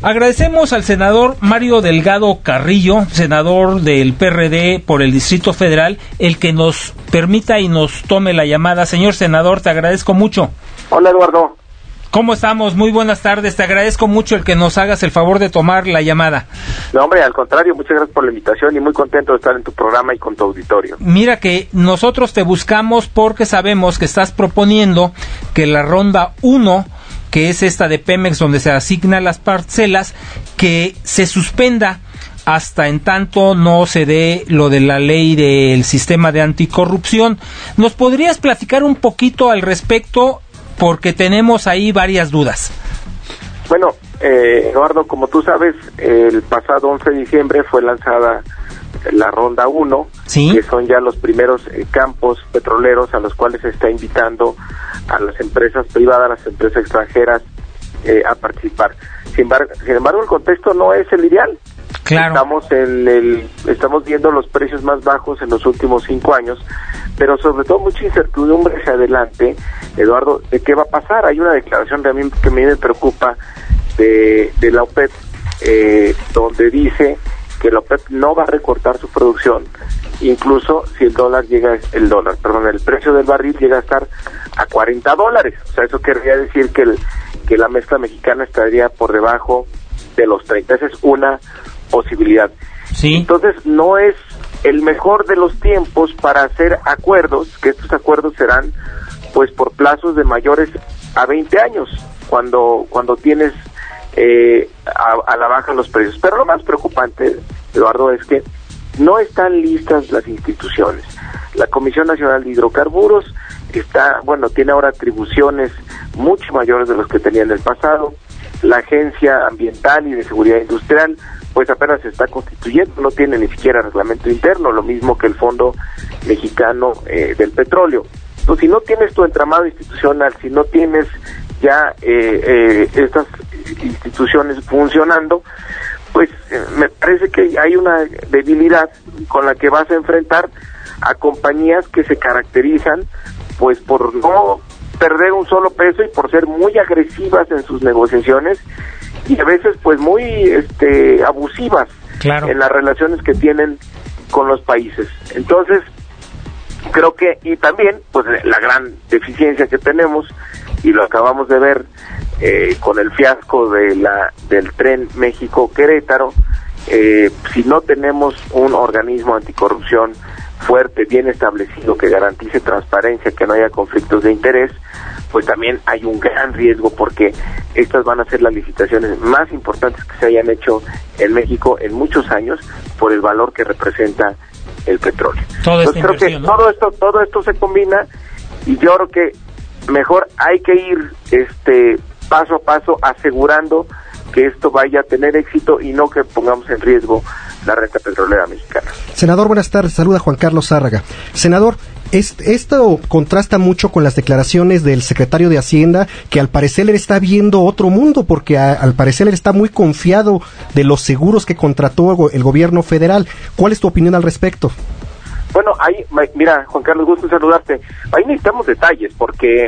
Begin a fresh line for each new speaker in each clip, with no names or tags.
Agradecemos al senador Mario Delgado Carrillo, senador del PRD por el Distrito Federal, el que nos permita y nos tome la llamada. Señor senador, te agradezco mucho.
Hola, Eduardo.
¿Cómo estamos? Muy buenas tardes. Te agradezco mucho el que nos hagas el favor de tomar la llamada.
No, hombre, al contrario, muchas gracias por la invitación y muy contento de estar en tu programa y con tu auditorio.
Mira que nosotros te buscamos porque sabemos que estás proponiendo que la ronda 1, que es esta de Pemex donde se asignan las parcelas, que se suspenda hasta en tanto no se dé lo de la ley del sistema de anticorrupción. ¿Nos podrías platicar un poquito al respecto? Porque tenemos ahí varias dudas.
Bueno, Eduardo, como tú sabes, el pasado 11 de diciembre fue lanzada la ronda 1,
¿sí?,
que son ya los primeros campos petroleros a los cuales se está invitando a las empresas privadas, a las empresas extranjeras a participar. Sin embargo, el contexto no es el ideal.
Claro.
Estamos viendo los precios más bajos en los últimos 5 años, pero sobre todo mucha incertidumbre hacia adelante, Eduardo, de qué va a pasar. Hay una declaración también que a mí me preocupa de la OPEP, donde dice que la OPEP no va a recortar su producción, incluso si el precio del barril llega a estar a $40. O sea, eso querría decir que la mezcla mexicana estaría por debajo de los 30. Esa es una posibilidad.
Sí.
Entonces, no es el mejor de los tiempos para hacer acuerdos, que estos acuerdos serán pues por plazos de mayores a 20 años, cuando tienes a la baja los precios. Pero lo más preocupante, Eduardo, es que no están listas las instituciones. La Comisión Nacional de Hidrocarburos tiene ahora atribuciones mucho mayores de los que tenía en el pasado. La Agencia Ambiental y de Seguridad Industrial pues apenas se está constituyendo, no tiene ni siquiera reglamento interno, lo mismo que el Fondo Mexicano del Petróleo. Entonces, si no tienes tu entramado institucional, si no tienes ya estas instituciones funcionando, pues me parece que hay una debilidad con la que vas a enfrentar a compañías que se caracterizan pues por no perder un solo peso y por ser muy agresivas en sus negociaciones y a veces pues muy abusivas, claro, en las relaciones que tienen con los países. Entonces, creo que, y también pues la gran deficiencia que tenemos, y lo acabamos de ver con el fiasco del tren México-Querétaro, si no tenemos un organismo anticorrupción fuerte, bien establecido, que garantice transparencia, que no haya conflictos de interés, pues también hay un gran riesgo, porque estas van a ser las licitaciones más importantes que se hayan hecho en México en muchos años por el valor que representa el petróleo. Entonces creo que ¿no? todo esto se combina, y yo creo que mejor hay que ir paso a paso asegurando que esto vaya a tener éxito y no que pongamos en riesgo la renta petrolera mexicana.
Senador, buenas tardes. Saluda Juan Carlos Zárraga. Senador, esto contrasta mucho con las declaraciones del secretario de Hacienda, que al parecer él está viendo otro mundo, porque al parecer él está muy confiado de los seguros que contrató el gobierno federal. ¿Cuál es tu opinión al respecto?
Bueno, mira, Juan Carlos, gusto en saludarte. Ahí necesitamos detalles, porque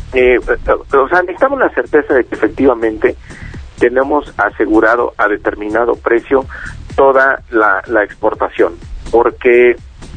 necesitamos la certeza de que efectivamente tenemos asegurado a determinado precio toda la exportación, porque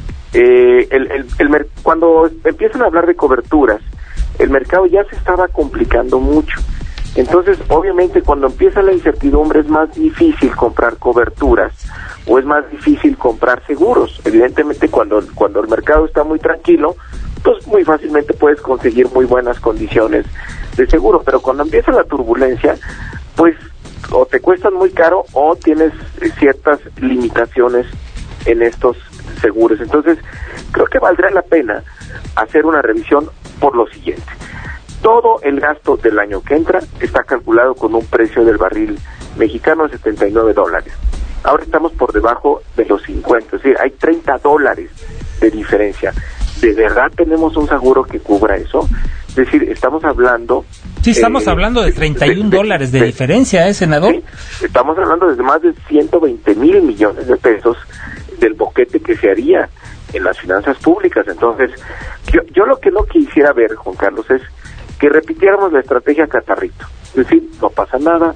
cuando empiezan a hablar de coberturas, el mercado ya se estaba complicando mucho. Entonces, obviamente, cuando empieza la incertidumbre es más difícil comprar coberturas o es más difícil comprar seguros. Evidentemente, cuando el mercado está muy tranquilo, pues muy fácilmente puedes conseguir muy buenas condiciones de seguro, pero cuando empieza la turbulencia, pues o te cuestan muy caro o tienes ciertas limitaciones en estos seguros. Entonces, creo que valdría la pena hacer una revisión por lo siguiente. Todo el gasto del año que entra está calculado con un precio del barril mexicano de $79. Ahora estamos por debajo de los 50, es decir, hay $30 de diferencia. ¿De verdad tenemos un seguro que cubra eso? Es decir, estamos hablando...
Sí, estamos hablando de $31 de diferencia, senador.
Sí, estamos hablando de más de 120,000 millones de pesos del boquete que se haría en las finanzas públicas. Entonces, yo lo que no quisiera ver, Juan Carlos, es que repitiéramos la estrategia Catarrito. decir, no pasa nada,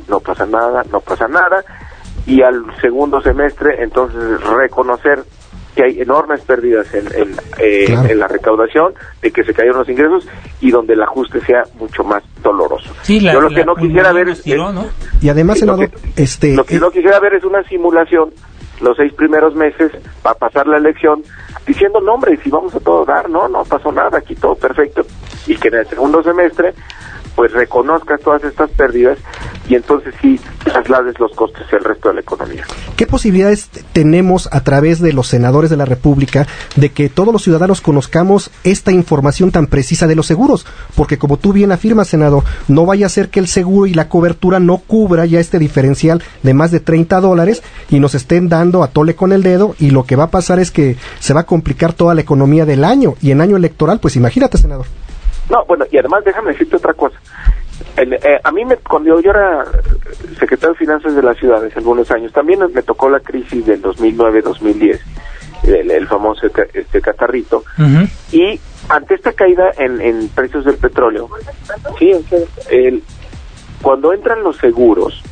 y al segundo semestre entonces reconocer que hay enormes pérdidas en la recaudación, de que se cayeron los ingresos y donde el ajuste sea mucho más doloroso.
Sí,
yo lo que no quisiera ver es,
¿no?
Y además, senador,
lo que no quisiera ver es una simulación los 6 primeros meses para pasar la elección diciendo, no hombre, si vamos a todo dar, no pasó nada, aquí todo perfecto, y que en el segundo semestre pues reconozcas todas estas pérdidas y entonces sí traslades los costes al resto de la economía.
¿Qué posibilidades tenemos a través de los senadores de la República de que todos los ciudadanos conozcamos esta información tan precisa de los seguros? Porque como tú bien afirmas, senador, no vaya a ser que el seguro y la cobertura no cubra ya este diferencial de más de $30 y nos estén dando a tole con el dedo, y lo que va a pasar es que se va a complicar toda la economía del año, y en año electoral, pues imagínate, senador.
No, bueno, y además déjame decirte otra cosa. A mí, cuando yo era secretario de Finanzas de la ciudad hace algunos años, también me tocó la crisis del 2009-2010, el famoso catarrito,
Uh-huh.
y ante esta caída en precios del petróleo, sí, cuando entran los seguros,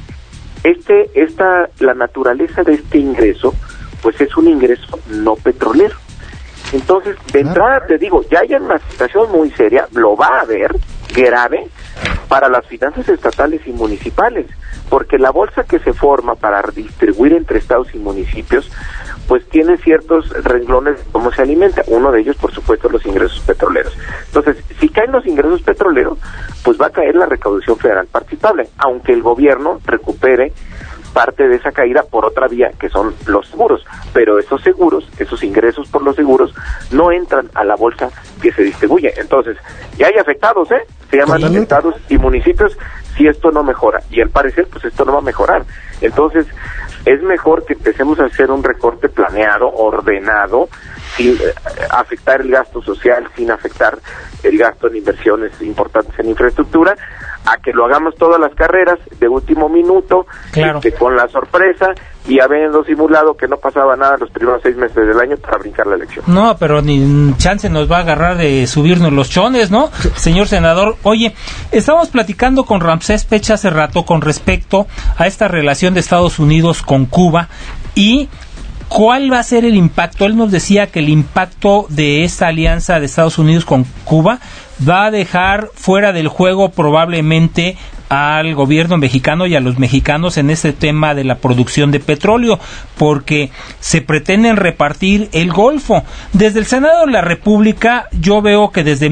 la naturaleza de este ingreso, pues es un ingreso no petrolero. Entonces, de entrada te digo, ya hay una situación muy seria, lo va a haber, grave, para las finanzas estatales y municipales, porque la bolsa que se forma para distribuir entre estados y municipios, pues tiene ciertos renglones de cómo se alimenta. Uno de ellos, por supuesto, los ingresos petroleros. Entonces, si caen los ingresos petroleros, pues va a caer la recaudación federal participable, aunque el gobierno recupere parte de esa caída por otra vía, que son los seguros, pero esos seguros, esos ingresos por los seguros, no entran a la bolsa que se distribuye. Entonces, ya hay afectados, se llaman estados y municipios, si esto no mejora, y al parecer, pues esto no va a mejorar. Entonces, es mejor que empecemos a hacer un recorte planeado, ordenado, sin afectar el gasto social, sin afectar el gasto en inversiones importantes en infraestructura, a que lo hagamos todas las carreras de último minuto,
claro,
con la sorpresa y habiendo simulado que no pasaba nada los primeros 6 meses del año para brincar la elección.
No, pero ni chance nos va a agarrar de subirnos los chones, ¿no? Señor senador, oye, estamos platicando con Ramsés Pech hace rato con respecto a esta relación de Estados Unidos con Cuba y ¿cuál va a ser el impacto? Él nos decía que el impacto de esta alianza de Estados Unidos con Cuba va a dejar fuera del juego probablemente al gobierno mexicano y a los mexicanos en este tema de la producción de petróleo, porque se pretenden repartir el Golfo. Desde el Senado de la República yo veo que desde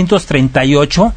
1938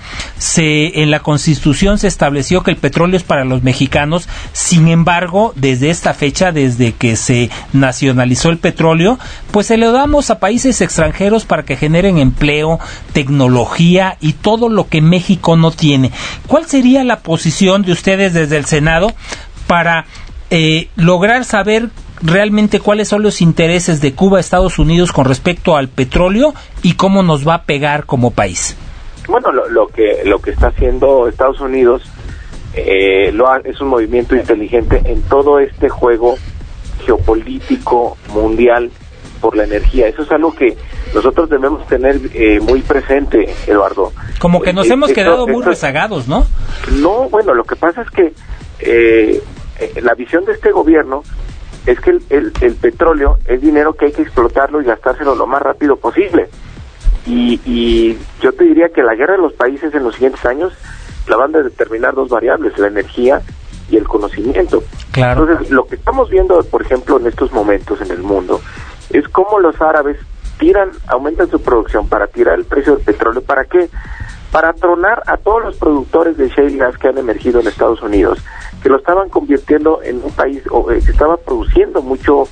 en la Constitución se estableció que el petróleo es para los mexicanos. Sin embargo, desde esta fecha, desde que se nacionalizó el petróleo, pues se lo damos a países extranjeros para que generen empleo, tecnología y todo lo que México no tiene. ¿Cuál sería la posición de ustedes desde el Senado para lograr saber realmente cuáles son los intereses de Cuba, Estados Unidos con respecto al petróleo y cómo nos va a pegar como país?
Bueno, lo que está haciendo Estados Unidos es un movimiento inteligente en todo este juego geopolítico mundial por la energía. Eso es algo que nosotros debemos tener muy presente, Eduardo.
Como que nos hemos quedado muy rezagados, ¿no?
No, bueno, lo que pasa es que la visión de este gobierno es que el petróleo es dinero que hay que explotarlo y gastárselo lo más rápido posible. Y yo te diría que la guerra de los países en los siguientes años la van a determinar 2 variables, la energía y el conocimiento.
Claro.
Entonces, lo que estamos viendo, por ejemplo, en estos momentos en el mundo, es cómo los árabes aumentan su producción para tirar el precio del petróleo. ¿Para qué? Para tronar a todos los productores de shale gas que han emergido en Estados Unidos, que lo estaban convirtiendo en un país, que estaba produciendo mucho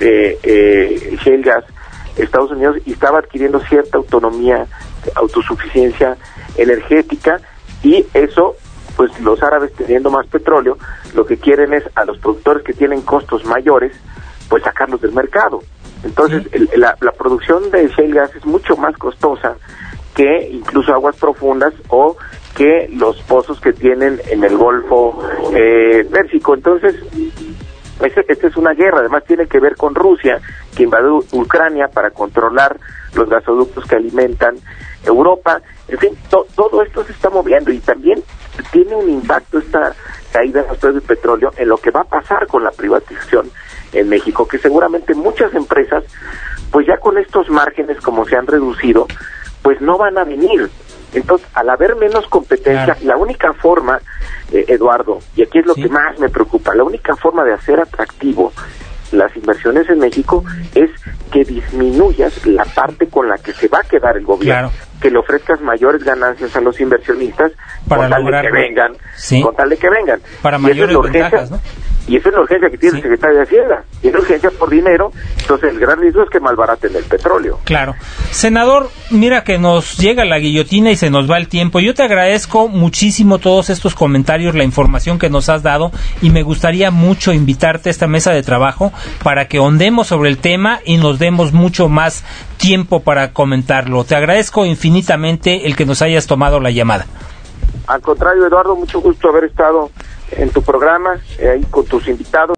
shale gas Estados Unidos y estaba adquiriendo cierta autonomía, autosuficiencia energética, y eso, pues los árabes teniendo más petróleo, lo que quieren es a los productores que tienen costos mayores, pues sacarlos del mercado. Entonces, la producción de shale gas es mucho más costosa que incluso aguas profundas o que los pozos que tienen en el Golfo Pérsico. Entonces, esta es una guerra, además tiene que ver con Rusia, que invadió Ucrania para controlar los gasoductos que alimentan Europa. En fin, todo esto se está moviendo, y también tiene un impacto esta caída de los precios del petróleo en lo que va a pasar con la privatización en México, que seguramente muchas empresas, pues ya con estos márgenes como se han reducido, pues no van a venir. Entonces, al haber menos competencia, la única forma, Eduardo, y aquí es lo que más me preocupa, la única forma de hacer atractivo las inversiones en México es que disminuyas la parte con la que se va a quedar el gobierno, que le ofrezcas mayores ganancias a los inversionistas para con tal de que vengan, con tal de que vengan.
Para mayores ventajas, ¿no?
Y esa es la urgencia que tiene el secretario de Hacienda. Tiene urgencia por dinero, entonces el gran riesgo es que malbaraten el petróleo.
Claro. Senador, mira que nos llega la guillotina y se nos va el tiempo. Yo te agradezco muchísimo todos estos comentarios, la información que nos has dado, y me gustaría mucho invitarte a esta mesa de trabajo para que ondemos sobre el tema y nos demos mucho más tiempo para comentarlo. Te agradezco infinitamente el que nos hayas tomado la llamada.
Al contrario, Eduardo, mucho gusto haber estado en tu programa, ahí con tus invitados.